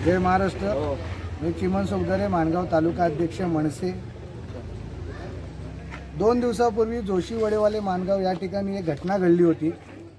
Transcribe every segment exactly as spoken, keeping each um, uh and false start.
जय महाराष्ट्र। मी चिमन सोगदरे, माणगाव तालुका अध्यक्ष मनसे। दोन दिवसापूर्वी जोशी वडेवाले माणगाव या ठिकाणी एक घटना घडली होती।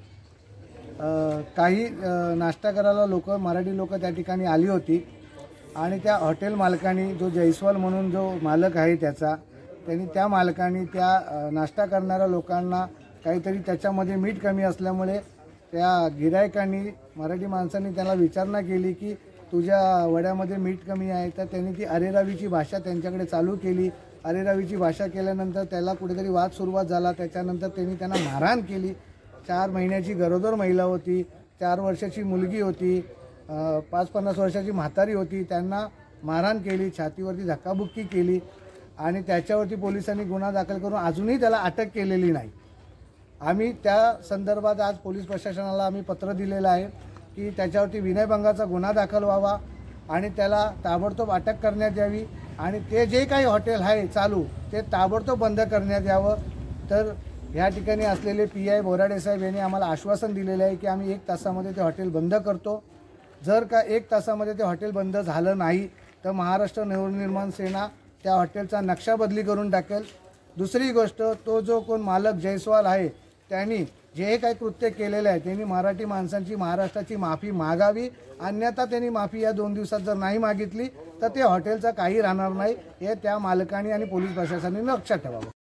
काही नाश्ता करायला लोक मराठी लोक त्या ठिकाणी आली होती आणि त्या हॉटेल मालकाने, जो जयस्वाल म्हणून जो मालक आहे त्याचा, त्यांनी त्या मालकाने त्या नाश्ता करणाऱ्या लोकांना काहीतरी त्याच्यामध्ये मीठ कमी असल्यामुळे त्या गिरायकांनी, मराठी माणसांनी त्याला विचारणा केली की तुझ्या वड्यामध्ये मीठ कमी आहे। तर त्यांनी ती अरेरावीची भाषा त्यांच्याकडे चालू केली। अरेरावीची भाषा केल्यानंतर त्याला कुठेतरी वाद सुरुवात झाला। त्याच्यानंतर त्यांनी त्यांना मारहाण केली। चार महिन्याची गरोदर महिला होती, चार वर्षाची मुलगी होती, पाच पन्नास वर्षाची म्हातारी होती। त्यांना मारहाण केली, छातीवरती धक्काबुक्की केली आणि त्याच्यावरती पोलिसांनी गुन्हा दाखल करून अजूनही त्याला अटक केलेली नाही। आम्ही त्या संदर्भात आज पोलीस प्रशासनाला आम्ही पत्र दिलेलं आहे की त्याच्यावरती विनयभंगाचा गुन्हा दाखल व्हावा आणि त्याला ताबडतोब अटक करण्यात यावी आणि ते जे काही हॉटेल आहे चालू ते ताबडतोब बंद करण्यात यावं। तर ह्या ठिकाणी असलेले पी आय बोराडे साहेब यांनी आम्हाला आश्वासन दिलेलं आहे की आम्ही एक तासामध्ये ते हॉटेल बंद करतो। जर का एक तासामध्ये ते हॉटेल बंद झालं नाही तर महाराष्ट्र नवनिर्माण सेना त्या हॉटेलचा नक्षा बदली करून टाकेल। दुसरी गोष्ट, तो जो कोण मालक जयस्वाल आहे त्यांनी जे काही कृत्य केलेले आहे त्यांनी मराठी माणसांची, महाराष्ट्राची माफी मागावी। अन्यथा त्यांनी माफी या दोन दिवसात जर नाही मागितली तर ते हॉटेलचं काही राहणार नाही, हे त्या मालकाने आणि पोलीस प्रशासनाने लक्षात ठेवावं।